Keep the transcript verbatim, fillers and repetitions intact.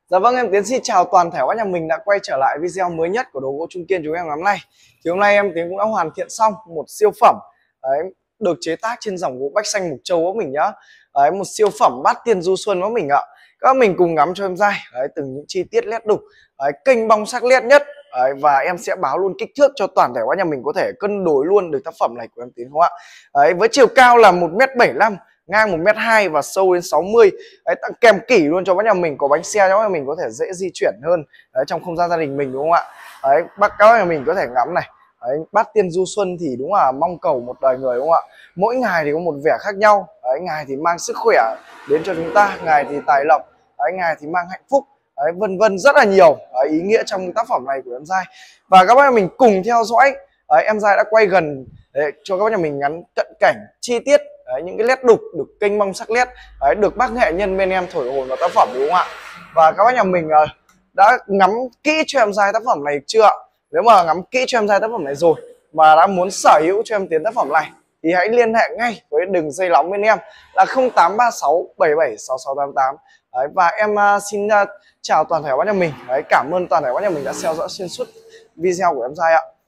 Dạ vâng, em Tiến xin chào toàn thể các nhà mình đã quay trở lại video mới nhất của đồ gỗ Trung Kiên chúng em ngày hôm nay. Thì hôm nay em Tiến cũng đã hoàn thiện xong một siêu phẩm đấy, được chế tác trên dòng gỗ Bách Xanh Mục Châu của mình nhá. Đấy, một siêu phẩm bát tiên du xuân của mình ạ. Các mình cùng ngắm cho em dai đấy, từng những chi tiết nét đục, đấy, kênh bong sắc nét nhất. Đấy, và em sẽ báo luôn kích thước cho toàn thể các nhà mình có thể cân đối luôn được tác phẩm này của em Tiến không ạ. Đấy, với chiều cao là một mét bảy mươi lăm, ngang một mét hai và sâu đến sáu mươi. Đấy, tặng kèm kỷ luôn cho các nhà mình, có bánh xe cho các nhà mình có thể dễ di chuyển hơn đấy, trong không gian gia đình mình đúng không ạ. Đấy, bác các nhà mình có thể ngắm này. Đấy, bát tiên du xuân thì đúng là mong cầu một đời người đúng không ạ. Mỗi ngày thì có một vẻ khác nhau. Đấy, ngày thì mang sức khỏe đến cho chúng ta, ngày thì tài lộc, đấy, ngày thì mang hạnh phúc, đấy, vân vân, rất là nhiều đấy, ý nghĩa trong tác phẩm này của em Giai. Và các bác mình cùng theo dõi. Đấy, em Giai đã quay gần đấy, cho các nhà mình ngắn cận cảnh chi tiết. Đấy, những cái nét đục được kênh mong sắc nét đấy, được bác nghệ nhân bên em thổi hồn vào tác phẩm đúng không ạ. Và các bác nhà mình uh, đã ngắm kỹ cho em Giai tác phẩm này chưa ạ? Nếu mà ngắm kỹ cho em Giai tác phẩm này rồi mà đã muốn sở hữu cho em Tiến tác phẩm này thì hãy liên hệ ngay với đường dây nóng bên em là không tám ba sáu bảy bảy sáu sáu tám tám. Đấy, và em uh, xin uh, chào toàn thể các bác nhà mình. Đấy, cảm ơn toàn thể các bác nhà mình đã theo dõi xuyên suốt video của em Giai ạ.